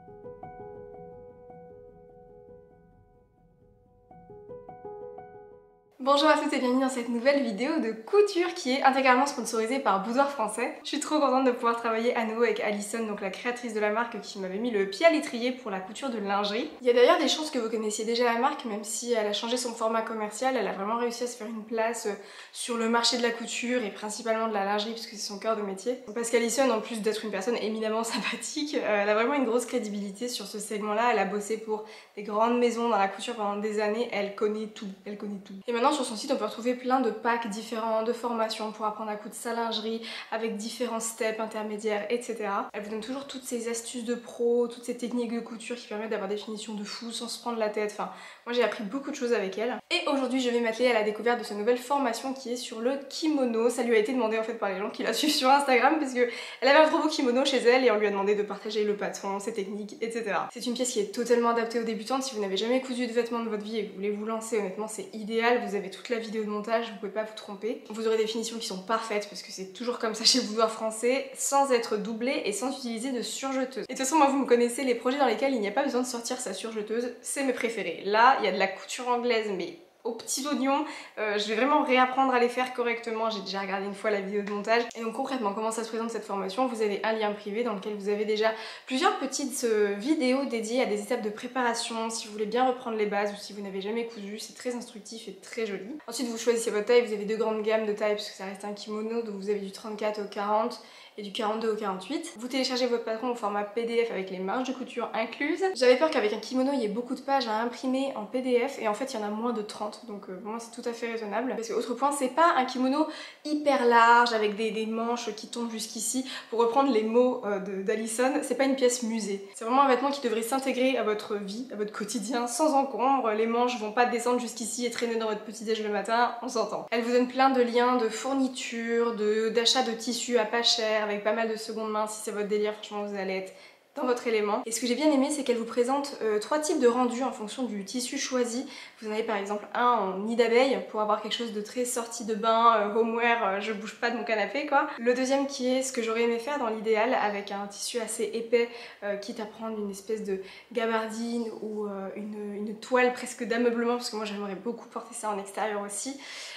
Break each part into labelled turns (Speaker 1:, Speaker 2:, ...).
Speaker 1: Bonjour à toutes et bienvenue dans cette nouvelle vidéo de couture qui est intégralement sponsorisée par Boudoir Français. Je suis trop contente de pouvoir travailler à nouveau avec Alison, donc la créatrice de la marque qui m'avait mis le pied à l'étrier pour la couture de lingerie. Il y a d'ailleurs des chances que vous connaissiez déjà la marque, même si elle a changé son format commercial, elle a vraiment réussi à se faire une place sur le marché de la couture et principalement de la lingerie puisque c'est son cœur de métier. Parce qu'Alison, en plus d'être une personne éminemment sympathique, elle a vraiment une grosse crédibilité sur ce segment-là. Elle a bossé pour des grandes maisons dans la couture pendant des années, elle connaît tout, elle connaît tout. Et maintenant sur son site on peut retrouver plein de packs différents, de formations pour apprendre à coudre sa lingerie avec différents steps intermédiaires, etc. Elle vous donne toujours toutes ces astuces de pro, toutes ces techniques de couture qui permettent d'avoir des finitions de fou sans se prendre la tête. Enfin, moi j'ai appris beaucoup de choses avec elle. Et aujourd'hui je vais m'atteler à la découverte de sa nouvelle formation qui est sur le kimono. Ça lui a été demandé en fait par les gens qui la suivent sur Instagram parce que elle avait un trop beau kimono chez elle et on lui a demandé de partager le patron, ses techniques, etc. C'est une pièce qui est totalement adaptée aux débutantes. Si vous n'avez jamais cousu de vêtements de votre vie et que vous voulez vous lancer, honnêtement c'est idéal. Vous avez toute la vidéo de montage, vous pouvez pas vous tromper. Vous aurez des finitions qui sont parfaites parce que c'est toujours comme ça chez Boudoir Français, sans être doublé et sans utiliser de surjeteuse. Et de toute façon moi vous me connaissez, les projets dans lesquels il n'y a pas besoin de sortir sa surjeteuse, c'est mes préférés. Là il y a de la couture anglaise mais aux petits oignons, je vais vraiment réapprendre à les faire correctement, j'ai déjà regardé une fois la vidéo de montage. Et donc concrètement comment ça se présente cette formation, vous avez un lien privé dans lequel vous avez déjà plusieurs petites vidéos dédiées à des étapes de préparation, si vous voulez bien reprendre les bases ou si vous n'avez jamais cousu, c'est très instructif et très joli. Ensuite vous choisissez votre taille, vous avez deux grandes gammes de tailles parce que ça reste un kimono, donc vous avez du 34 au 40 et du 42 au 48. Vous téléchargez votre patron au format PDF avec les marges de couture incluses. J'avais peur qu'avec un kimono il y ait beaucoup de pages à imprimer en PDF et en fait il y en a moins de 30 donc pour moi c'est tout à fait raisonnable. Parce que autre point, c'est pas un kimono hyper large avec des manches qui tombent jusqu'ici. Pour reprendre les mots d'Alison, c'est pas une pièce musée. C'est vraiment un vêtement qui devrait s'intégrer à votre vie, à votre quotidien sans encombre. Les manches vont pas descendre jusqu'ici et traîner dans votre petit déj le matin, on s'entend. Elle vous donne plein de liens de fournitures, d'achat de tissus à pas cher, avec pas mal de seconde main. Si c'est votre délire, franchement vous allez être dans votre élément. Et ce que j'ai bien aimé, c'est qu'elle vous présente trois types de rendus en fonction du tissu choisi. Vous en avez par exemple un en nid d'abeille pour avoir quelque chose de très sortie de bain, homeware, je bouge pas de mon canapé quoi. Le deuxième qui est ce que j'aurais aimé faire dans l'idéal avec un tissu assez épais, quitte à prendre une espèce de gabardine ou une toile presque d'ameublement parce que moi j'aimerais beaucoup porter ça en extérieur aussi.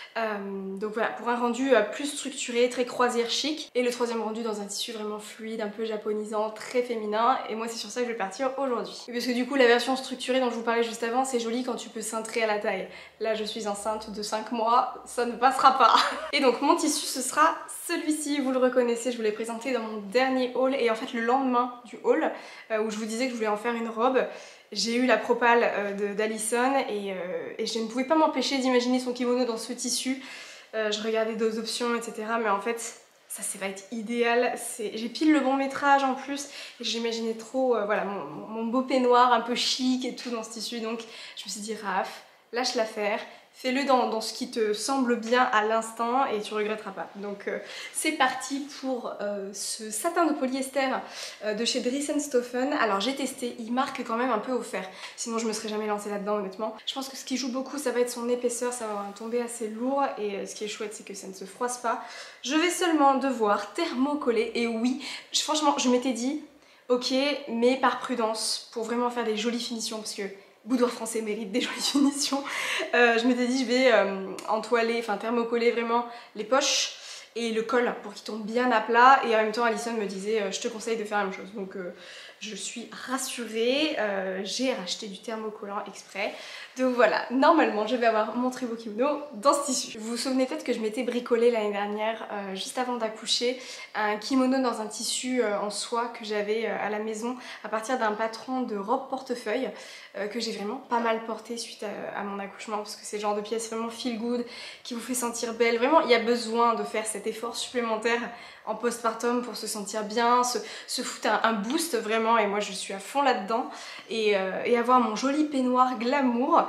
Speaker 1: Donc voilà, pour un rendu plus structuré, très croisière chic. Et le troisième rendu dans un tissu vraiment fluide, un peu japonisant, très féminin. Et moi c'est sur ça que je vais partir aujourd'hui. Parce que du coup la version structurée dont je vous parlais juste avant, c'est joli quand tu peux cintrer à la taille. Là je suis enceinte de 5 mois, ça ne passera pas. Et donc mon tissu ce sera celui-ci, vous le reconnaissez, je vous l'ai présenté dans mon dernier haul. Et en fait le lendemain du haul, où je vous disais que je voulais en faire une robe, j'ai eu la propale d'Alison et je ne pouvais pas m'empêcher d'imaginer son kimono dans ce tissu. Je regardais d'autres options, etc. Mais en fait, ça va être idéal. J'ai pile le bon métrage en plus. Et j'imaginais trop voilà, mon beau peignoir un peu chic et tout dans ce tissu. Donc je me suis dit, Raph, lâche l'affaire. Fais-le dans ce qui te semble bien à l'instant et tu regretteras pas. Donc c'est parti pour ce satin de polyester de chez Dries & Stoffen. Alors j'ai testé, il marque quand même un peu au fer. Sinon je me serais jamais lancée là-dedans honnêtement. Je pense que ce qui joue beaucoup ça va être son épaisseur, ça va avoir un tombé assez lourd et ce qui est chouette c'est que ça ne se froisse pas. Je vais seulement devoir thermocoller et oui, franchement je m'étais dit ok mais par prudence pour vraiment faire des jolies finitions parce que Boudoir Français mérite des jolies finitions. Je m'étais dit je vais entoiler, enfin thermocoller vraiment les poches et le col pour qu'il tombe bien à plat et en même temps Alison me disait je te conseille de faire la même chose donc je suis rassurée, j'ai racheté du thermocollant exprès. Donc voilà, normalement je vais avoir mon très beau kimono dans ce tissu. Vous vous souvenez peut-être que je m'étais bricolé l'année dernière, juste avant d'accoucher, un kimono dans un tissu en soie que j'avais à la maison à partir d'un patron de robe portefeuille que j'ai vraiment pas mal porté suite à mon accouchement parce que c'est le genre de pièce vraiment feel good qui vous fait sentir belle. Vraiment il y a besoin de faire cet effort supplémentaire en postpartum pour se sentir bien, se foutre un boost vraiment et moi je suis à fond là-dedans et avoir mon joli peignoir glamour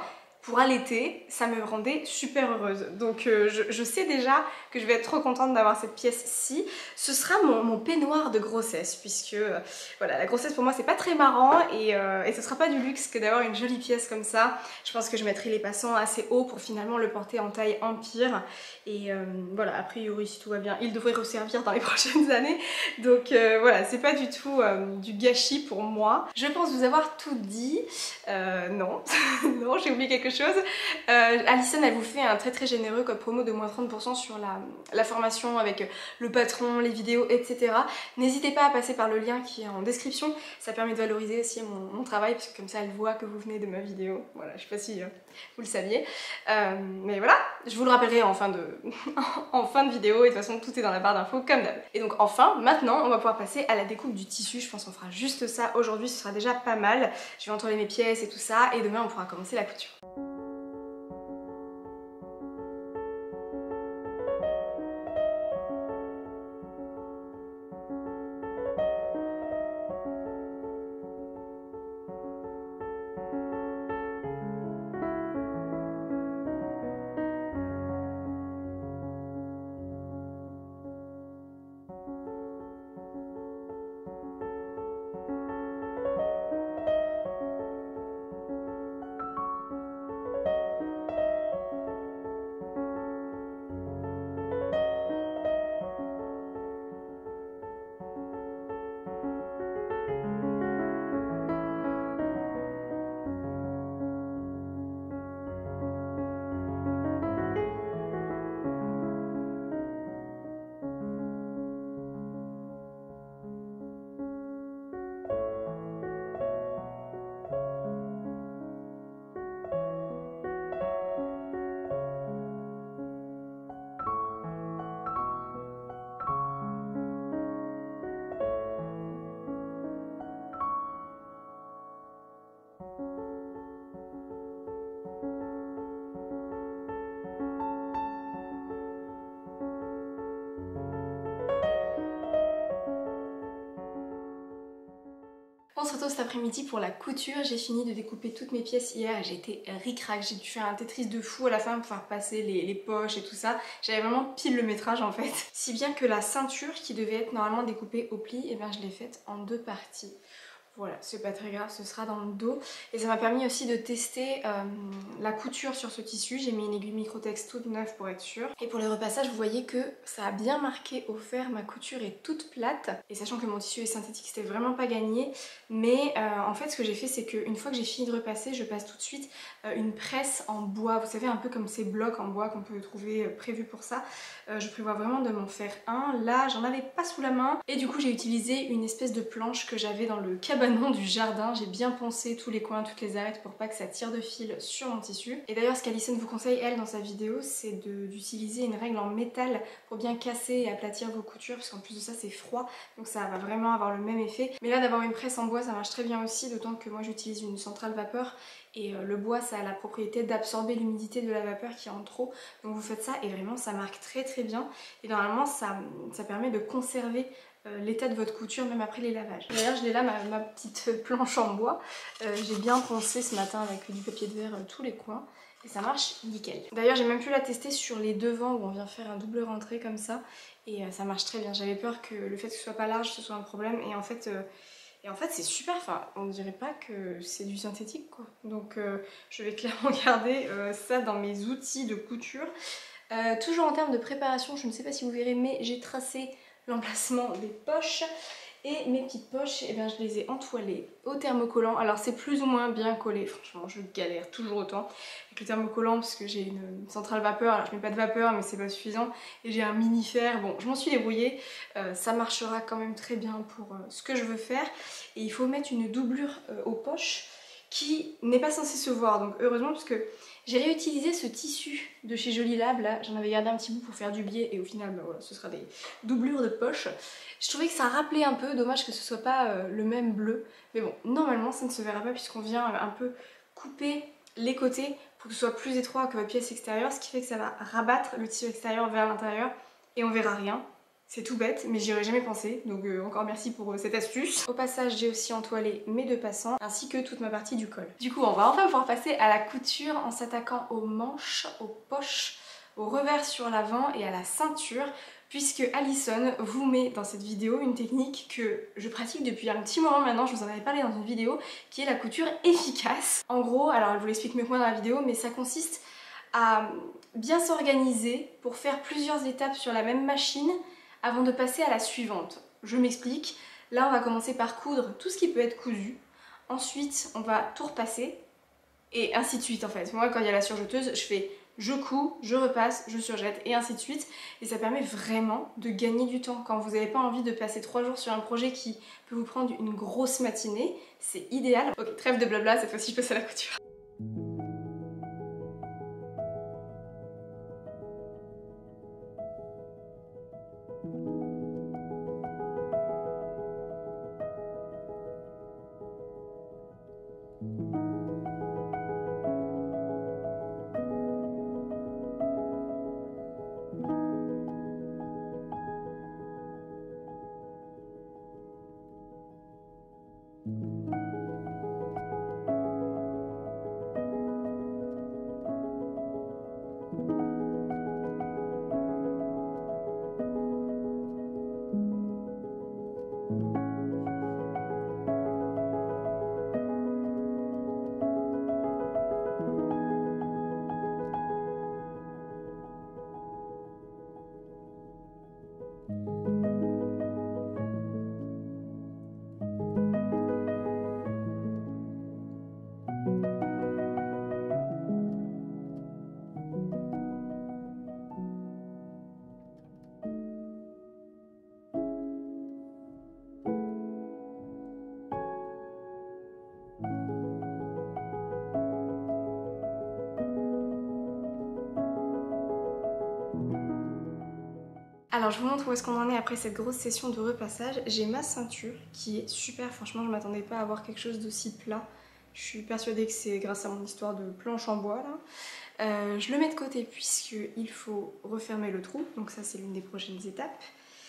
Speaker 1: pour allaiter, ça me rendait super heureuse. Donc je sais déjà que je vais être trop contente d'avoir cette pièce-ci. Ce sera mon peignoir de grossesse, puisque voilà, la grossesse pour moi c'est pas très marrant et ce sera pas du luxe que d'avoir une jolie pièce comme ça. Je pense que je mettrai les passants assez haut pour finalement le porter en taille empire. Et voilà, a priori si tout va bien, il devrait resservir dans les prochaines années. Donc voilà, c'est pas du tout du gâchis pour moi. Je pense vous avoir tout dit. Non, non, j'ai oublié quelque chose. Alison, elle vous fait un très généreux code promo de moins 30% sur la formation avec le patron, les vidéos, etc. N'hésitez pas à passer par le lien qui est en description. Ça permet de valoriser aussi mon travail, parce que comme ça elle voit que vous venez de ma vidéo. Voilà, je sais pas si vous le saviez. Mais voilà, je vous le rappellerai en fin de, en fin de vidéo, et de toute façon tout est dans la barre d'infos comme d'hab. Et donc enfin, maintenant on va pouvoir passer à la découpe du tissu. Je pense qu'on fera juste ça aujourd'hui, ce sera déjà pas mal. Je vais entoiler mes pièces et tout ça, et demain on pourra commencer la couture. On se retrouve cet après-midi pour la couture. J'ai fini de découper toutes mes pièces hier et j'ai été ric-rac. J'ai dû faire un Tetris de fou à la fin pour pouvoir passer les poches et tout ça. J'avais vraiment pile le métrage en fait. Si bien que la ceinture qui devait être normalement découpée au pli, et bien je l'ai faite en 2 parties. Voilà, c'est pas très grave, ce sera dans le dos. Et ça m'a permis aussi de tester la couture sur ce tissu. J'ai mis une aiguille Microtex toute neuve pour être sûre. Et pour les repassages, vous voyez que ça a bien marqué au fer, ma couture est toute plate. Et sachant que mon tissu est synthétique, c'était vraiment pas gagné. Mais en fait, ce que j'ai fait, c'est qu'une fois que j'ai fini de repasser, je passe tout de suite une presse en bois. Vous savez, un peu comme ces blocs en bois qu'on peut trouver prévus pour ça. Je prévois vraiment de m'en faire un. Là, j'en avais pas sous la main. Et du coup, j'ai utilisé une espèce de planche que j'avais dans le cabanon du jardin. J'ai bien poncé tous les coins, toutes les arêtes pour pas que ça tire de fil sur mon tissu. Et d'ailleurs, ce qu'Alison vous conseille, elle, dans sa vidéo, c'est d'utiliser une règle en métal pour bien casser et aplatir vos coutures, parce qu'en plus de ça, c'est froid, donc ça va vraiment avoir le même effet. Mais là, d'avoir une presse en bois, ça marche très bien aussi, d'autant que moi, j'utilise une centrale vapeur. Et le bois, ça a la propriété d'absorber l'humidité de la vapeur qui entre trop. Donc vous faites ça et vraiment ça marque très bien. Et normalement ça permet de conserver l'état de votre couture même après les lavages. D'ailleurs je l'ai là, ma petite planche en bois. J'ai bien poncé ce matin avec du papier de verre tous les coins. Et ça marche nickel. D'ailleurs j'ai même pu la tester sur les devants où on vient faire un double rentré comme ça. Et ça marche très bien. J'avais peur que le fait que ce soit pas large ce soit un problème. Et en fait c'est super, enfin on dirait pas que c'est du synthétique quoi. Donc je vais clairement garder ça dans mes outils de couture. Toujours en termes de préparation, je ne sais pas si vous verrez, mais j'ai tracé l'emplacement des poches. Et mes petites poches, eh bien, je les ai entoilées au thermocollant. Alors c'est plus ou moins bien collé, franchement je galère toujours autant avec le thermocollant parce que j'ai une centrale vapeur. Alors je mets pas de vapeur mais c'est pas suffisant. Et j'ai un mini fer, bon je m'en suis débrouillée. Ça marchera quand même très bien pour ce que je veux faire. Et il faut mettre une doublure aux poches qui n'est pas censée se voir. Donc heureusement parce que j'ai réutilisé ce tissu de chez Jolie Lab, là j'en avais gardé un petit bout pour faire du biais et au final bah voilà, ce sera des doublures de poche. Je trouvais que ça rappelait un peu, dommage que ce soit pas le même bleu, mais bon normalement ça ne se verra pas puisqu'on vient un peu couper les côtés pour que ce soit plus étroit que votre pièce extérieure, ce qui fait que ça va rabattre le tissu extérieur vers l'intérieur et on verra rien. C'est tout bête, mais j'y aurais jamais pensé, donc encore merci pour cette astuce. Au passage, j'ai aussi entoilé mes 2 passants, ainsi que toute ma partie du col. Du coup, on va enfin pouvoir passer à la couture en s'attaquant aux manches, aux poches, au revers sur l'avant et à la ceinture, puisque Alison vous met dans cette vidéo une technique que je pratique depuis un petit moment maintenant, je vous en avais parlé dans une vidéo, qui est la couture efficace. En gros, alors elle vous l'explique mieux que moi dans la vidéo, mais ça consiste à bien s'organiser pour faire plusieurs étapes sur la même machine avant de passer à la suivante. Je m'explique. Là, on va commencer par coudre tout ce qui peut être cousu. Ensuite, on va tout repasser et ainsi de suite en fait. Moi, quand il y a la surjeteuse, je fais je couds, je repasse, je surjette et ainsi de suite. Et ça permet vraiment de gagner du temps. Quand vous n'avez pas envie de passer 3 jours sur un projet qui peut vous prendre une grosse matinée, c'est idéal. Ok, trêve de blabla, cette fois-ci je passe à la couture. Alors je vous montre où est-ce qu'on en est après cette grosse session de repassage. J'ai ma ceinture qui est super, franchement je m'attendais pas à avoir quelque chose d'aussi plat. Je suis persuadée que c'est grâce à mon histoire de planche en bois là. Je le mets de côté puisqu'il faut refermer le trou, donc ça c'est l'une des prochaines étapes.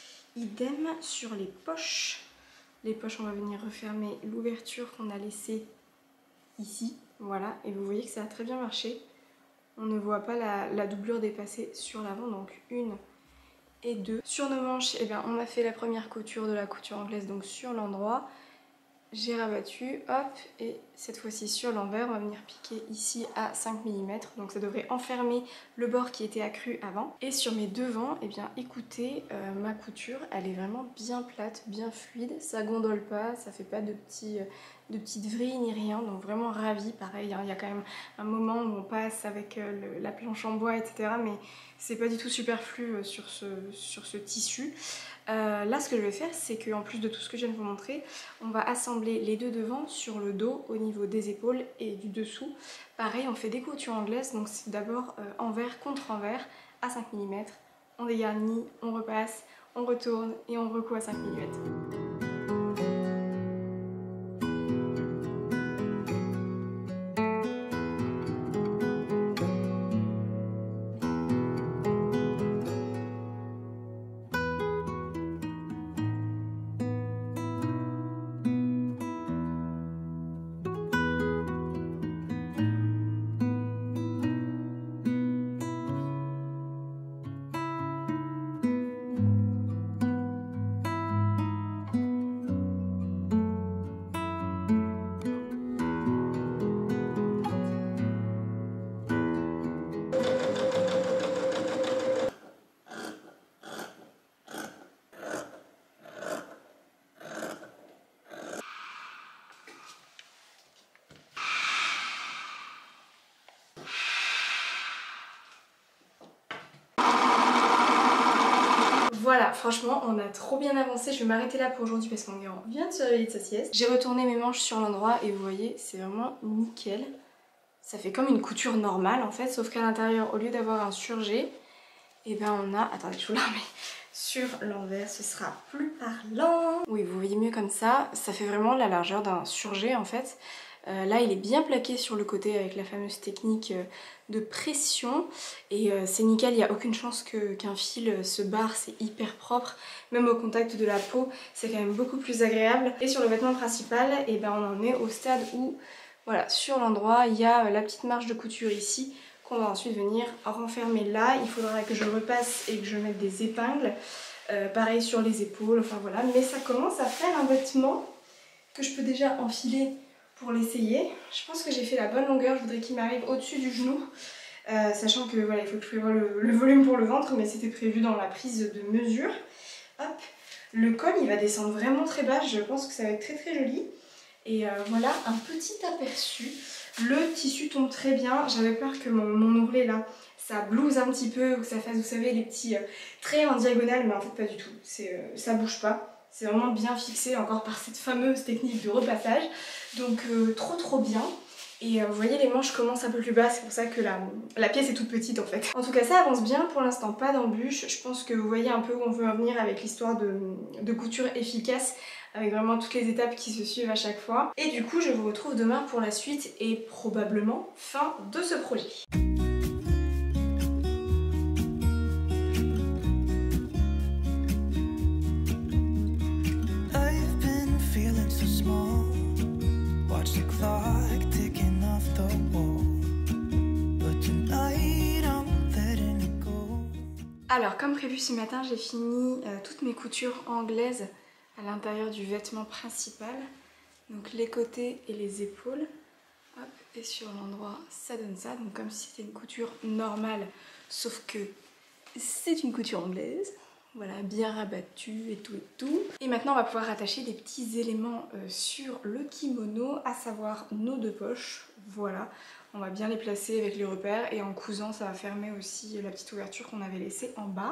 Speaker 1: Idem sur les poches. Les poches on va venir refermer l'ouverture qu'on a laissée ici, voilà, et vous voyez que ça a très bien marché. On ne voit pas la doublure dépasser sur l'avant, donc 1 et 2. Sur nos manches, eh bien, on a fait la première couture de la couture anglaise, donc sur l'endroit. J'ai rabattu, hop, et cette fois-ci sur l'envers, on va venir piquer ici à 5 mm, donc ça devrait enfermer le bord qui était accru avant. Et sur mes devants, eh bien, écoutez, ma couture, elle est vraiment bien plate, bien fluide, ça gondole pas, ça fait pas de petites vrilles ni rien, donc vraiment ravie. Pareil, hein, il y a quand même un moment où on passe avec la planche en bois, etc., mais c'est pas du tout superflu sur ce tissu. Là ce que je vais faire c'est qu'en plus de tout ce que je viens de vous montrer, on va assembler les 2 devants sur le dos au niveau des épaules et du dessous. Pareil, on fait des coutures anglaises, donc c'est d'abord envers contre envers à 5 mm, on dégarnit, on repasse, on retourne et on recoud à 5 mm. Voilà, franchement, on a trop bien avancé. Je vais m'arrêter là pour aujourd'hui parce qu'on vient de se réveiller de sa sieste. J'ai retourné mes manches sur l'endroit et vous voyez, c'est vraiment nickel. Ça fait comme une couture normale en fait, sauf qu'à l'intérieur, au lieu d'avoir un surjet, et ben on a... Attendez, je vous la remets. Sur l'envers, ce sera plus parlant. Oui, vous voyez mieux comme ça. Ça fait vraiment la largeur d'un surjet en fait. Là il est bien plaqué sur le côté avec la fameuse technique de pression et c'est nickel, il n'y a aucune chance qu'un fil se barre, c'est hyper propre. Même au contact de la peau c'est quand même beaucoup plus agréable. Et sur le vêtement principal, et ben on en est au stade où voilà, sur l'endroit il y a la petite marge de couture ici qu'on va ensuite venir renfermer là. Il faudra que je repasse et que je mette des épingles. Pareil sur les épaules, enfin voilà. Mais ça commence à faire un vêtement que je peux déjà enfiler pour l'essayer. Je pense que j'ai fait la bonne longueur, je voudrais qu'il m'arrive au-dessus du genou. Sachant que voilà, il faut que je prévoie le volume pour le ventre, mais c'était prévu dans la prise de mesure. Hop. Le col il va descendre vraiment très bas, je pense que ça va être très très joli. Et voilà un petit aperçu. Le tissu tombe très bien, j'avais peur que mon ourlet là, ça blouse un petit peu, ou que ça fasse, vous savez, les petits traits en diagonale, mais en fait pas du tout, ça bouge pas. C'est vraiment bien fixé encore par cette fameuse technique de repassage. Donc trop bien. Et vous voyez les manches commencent un peu plus bas, c'est pour ça que la pièce est toute petite en fait. En tout cas ça avance bien, pour l'instant pas d'embûches. Je pense que vous voyez un peu où on veut en venir avec l'histoire de couture efficace, avec vraiment toutes les étapes qui se suivent à chaque fois. Et du coup je vous retrouve demain pour la suite et probablement fin de ce projet. Alors comme prévu ce matin, j'ai fini toutes mes coutures anglaises à l'intérieur du vêtement principal. Donc les côtés et les épaules. Hop, et sur l'endroit ça donne ça, donc comme si c'était une couture normale, sauf que c'est une couture anglaise. Voilà, bien rabattue et tout et tout. Et maintenant on va pouvoir attacher des petits éléments sur le kimono, à savoir nos deux poches. Voilà, on va bien les placer avec les repères et en cousant ça va fermer aussi la petite ouverture qu'on avait laissée en bas.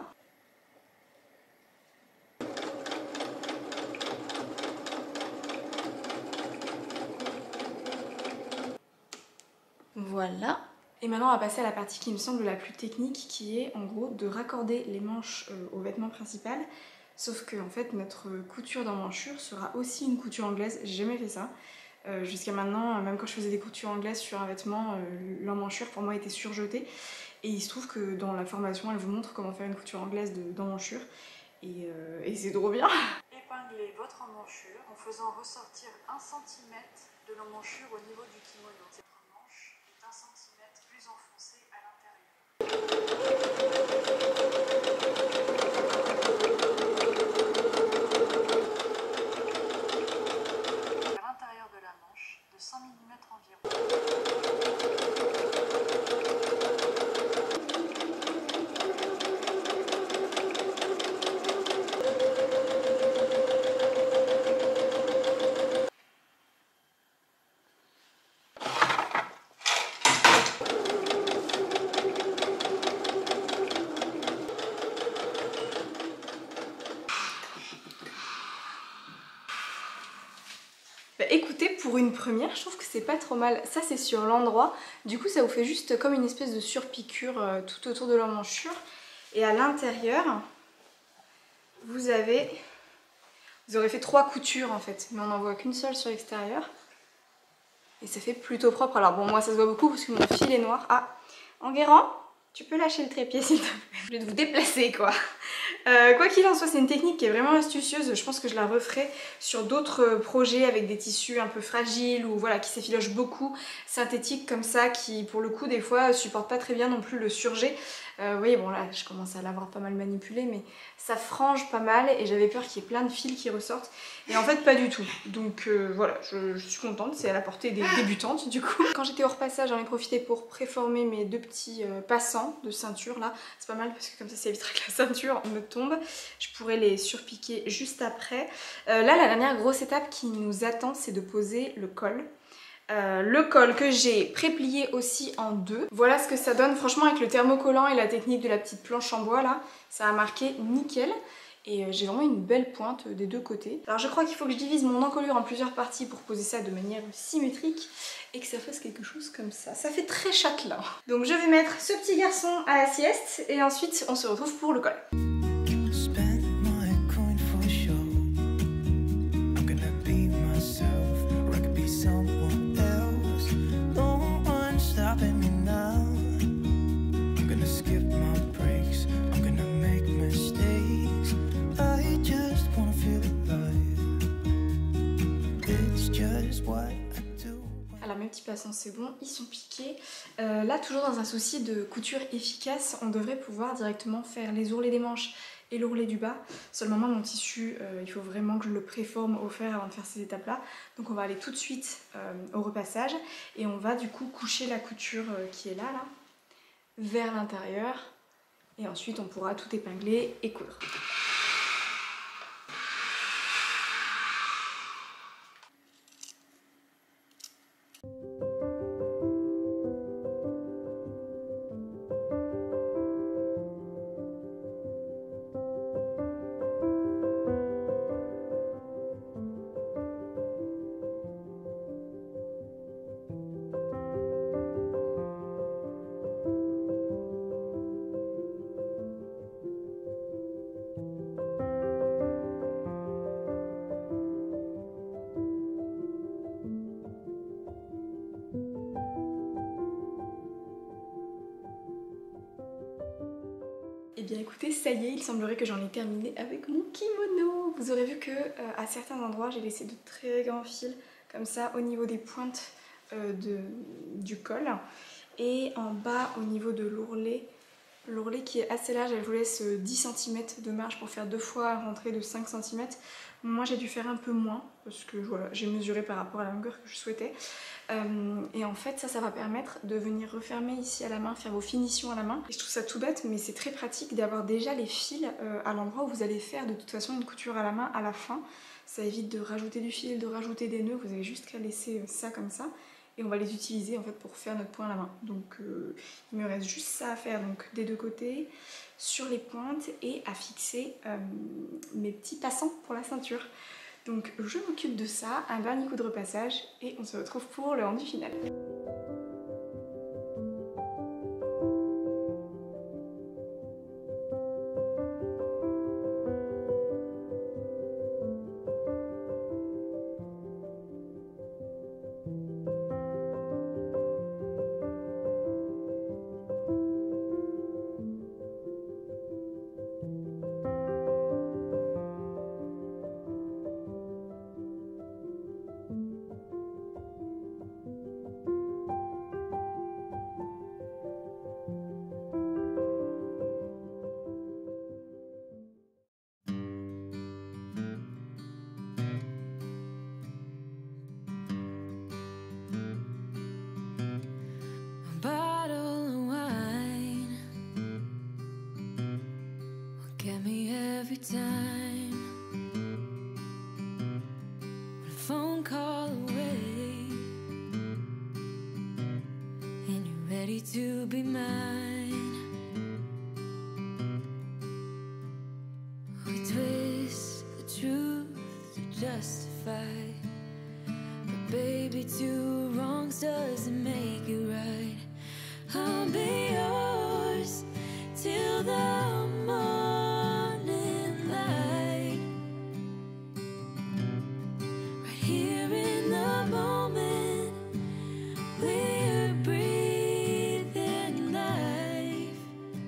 Speaker 1: Voilà. Et maintenant on va passer à la partie qui me semble la plus technique, qui est en gros de raccorder les manches au vêtement principal. Sauf que en fait notre couture d'emmanchure sera aussi une couture anglaise, j'ai jamais fait ça. Jusqu'à maintenant, même quand je faisais des coutures anglaises sur un vêtement, l'emmanchure pour moi était surjetée. Et il se trouve que dans la formation elle vous montre comment faire une couture anglaise d'emmanchure. Et c'est trop bien. Épinglez votre emmanchure en faisant ressortir 1 cm de l'emmanchure au niveau du kimono. Est 1 cm plus enfoncé à l'intérieur de la manche de 100 mm environ. Bah écoutez, pour une première, je trouve que c'est pas trop mal. Ça c'est sur l'endroit, du coup ça vous fait juste comme une espèce de surpiqûre tout autour de l'emmanchure. Et à l'intérieur, vous aurez fait 3 coutures en fait, mais on n'en voit qu'une seule sur l'extérieur. Et ça fait plutôt propre. Alors bon, moi ça se voit beaucoup parce que mon fil est noir. Ah, Enguerrand, tu peux lâcher le trépied s'il te plaît. Je vais vous déplacer quoi. Quoi qu'il en soit, c'est une technique qui est vraiment astucieuse. Je pense que je la referai sur d'autres projets avec des tissus un peu fragiles ou voilà, qui s'effilochent beaucoup, synthétiques comme ça, qui pour le coup des fois supportent pas très bien non plus le surjet. Vous voyez, bon là je commence à l'avoir pas mal manipulé, mais ça frange pas mal et j'avais peur qu'il y ait plein de fils qui ressortent. Et en fait pas du tout. Donc voilà, je suis contente, c'est à la portée des débutantes du coup. Quand j'étais au repassage, j'en ai profité pour préformer mes 2 petits passants de ceinture là. C'est pas mal parce que comme ça évitera que la ceinture me tombe. Je pourrais les surpiquer juste après. Là la dernière grosse étape qui nous attend, c'est de poser le col. Le col que j'ai préplié aussi en 2. Voilà ce que ça donne. Franchement avec le thermocollant et la technique de la petite planche en bois là, ça a marqué nickel. Et j'ai vraiment une belle pointe des 2 côtés. Alors je crois qu'il faut que je divise mon encolure en plusieurs parties pour poser ça de manière symétrique et que ça fasse quelque chose comme ça. Ça fait très châtelain. Donc je vais mettre ce petit garçon à la sieste et ensuite on se retrouve pour le col.
Speaker 2: Someone else.
Speaker 1: Alors mes petits passants c'est bon, ils sont piqués. Là toujours dans un souci de couture efficace, on devrait pouvoir directement faire les ourlets des manches et l'ourlet du bas. Seulement mon tissu, il faut vraiment que je le préforme au fer avant de faire ces étapes là. Donc on va aller tout de suite au repassage et on va du coup coucher la couture qui est là vers l'intérieur et ensuite on pourra tout épingler et coudre. Et bien écoutez, ça y est, il semblerait que j'en ai terminé avec mon kimono. Vous aurez vu que à certains endroits j'ai laissé de très grands fils comme ça au niveau des pointes du col et en bas au niveau de l'ourlet. L'ourlet qui est assez large, elle vous laisse 10 cm de marge pour faire 2 fois un rentrée de 5 cm. Moi j'ai dû faire un peu moins parce que voilà, j'ai mesuré par rapport à la longueur que je souhaitais. Et en fait ça va permettre de venir refermer ici à la main, faire vos finitions à la main. Et je trouve ça tout bête mais c'est très pratique d'avoir déjà les fils à l'endroit où vous allez faire de toute façon une couture à la main à la fin. Ça évite de rajouter du fil, de rajouter des nœuds, vous avez juste qu'à laisser ça comme ça. Et on va les utiliser en fait pour faire notre point à la main. Donc il me reste juste ça à faire donc des deux côtés, sur les pointes et à fixer mes petits passants pour la ceinture. Donc je m'occupe de ça, un dernier coup de repassage et on se retrouve pour le rendu final.
Speaker 2: Every time a phone call away and you're ready to be mine, we twist the truth to justify, but baby, two wrongs doesn't make it right. I'll be yours till the morning light, right here in the moment we're breathing life.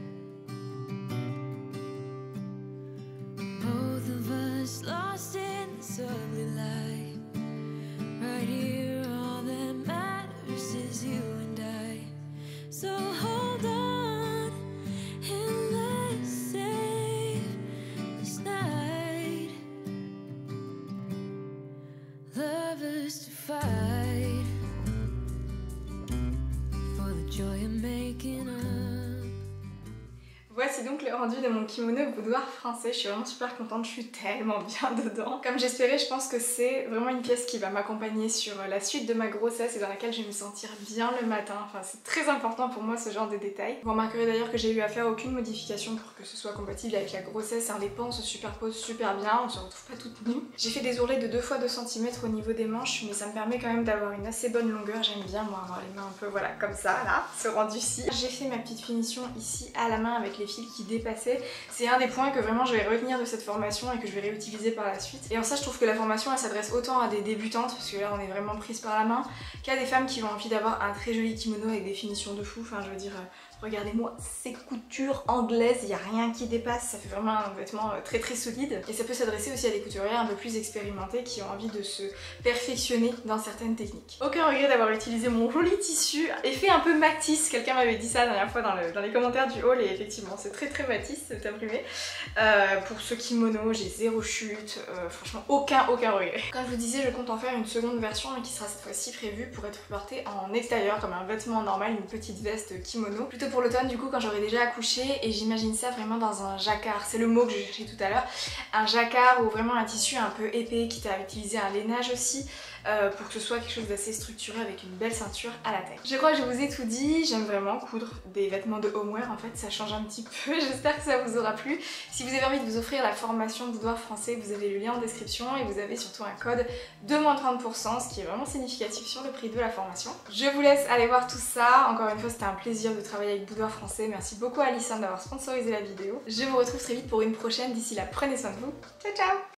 Speaker 2: Both of us lost in this ugly life. Right here, all that matters is you and I. So hold on and let's save this night. Lovers to fight for the joy of making up.
Speaker 1: Voici donc le rendu de mon kimono boudoir français, je suis vraiment super contente, je suis tellement bien dedans. Comme j'espérais, je pense que c'est vraiment une pièce qui va m'accompagner sur la suite de ma grossesse et dans laquelle je vais me sentir bien le matin. Enfin, c'est très important pour moi ce genre de détails. Vous remarquerez d'ailleurs que j'ai eu à faire aucune modification pour que ce soit compatible avec la grossesse. Les pans se superposent super bien, on se retrouve pas toutes nues. J'ai fait des ourlets de 2 fois 2 cm au niveau des manches, mais ça me permet quand même d'avoir une assez bonne longueur. J'aime bien moi avoir les mains un peu voilà comme ça là, ce rendu-ci. J'ai fait ma petite finition ici à la main avec les fils qui dépassaient. C'est un des points que vraiment je vais retenir de cette formation et que je vais réutiliser par la suite. Et en ça je trouve que la formation elle s'adresse autant à des débutantes, parce que là on est vraiment prise par la main, qu'à des femmes qui ont envie d'avoir un très joli kimono avec des finitions de fou. Enfin je veux dire, Regardez-moi ces coutures anglaises, il n'y a rien qui dépasse, ça fait vraiment un vêtement très très solide. Et ça peut s'adresser aussi à des couturières un peu plus expérimentées qui ont envie de se perfectionner dans certaines techniques. Aucun regret d'avoir utilisé mon joli tissu, effet un peu Matisse, quelqu'un m'avait dit ça la dernière fois dans les commentaires du haul et effectivement c'est très très Matisse cet imprimé. Pour ce kimono, j'ai zéro chute, franchement aucun regret. Comme je vous disais, je compte en faire une seconde version mais qui sera cette fois-ci prévue pour être portée en extérieur comme un vêtement normal, une petite veste kimono. Plutôt pour l'automne du coup quand j'aurai déjà accouché, et j'imagine ça vraiment dans un jacquard, c'est le mot que je cherchais tout à l'heure, un jacquard ou vraiment un tissu un peu épais, quitte à utiliser un lainage aussi. Pour que ce soit quelque chose d'assez structuré avec une belle ceinture à la taille. Je crois que je vous ai tout dit, j'aime vraiment coudre des vêtements de homeware, en fait ça change un petit peu, j'espère que ça vous aura plu. Si vous avez envie de vous offrir la formation Boudoir Français, vous avez le lien en description et vous avez surtout un code de moins 30%, ce qui est vraiment significatif sur le prix de la formation. Je vous laisse aller voir tout ça, encore une fois c'était un plaisir de travailler avec Boudoir Français, merci beaucoup à Alison d'avoir sponsorisé la vidéo. Je vous retrouve très vite pour une prochaine, d'ici là prenez soin de vous, ciao ciao.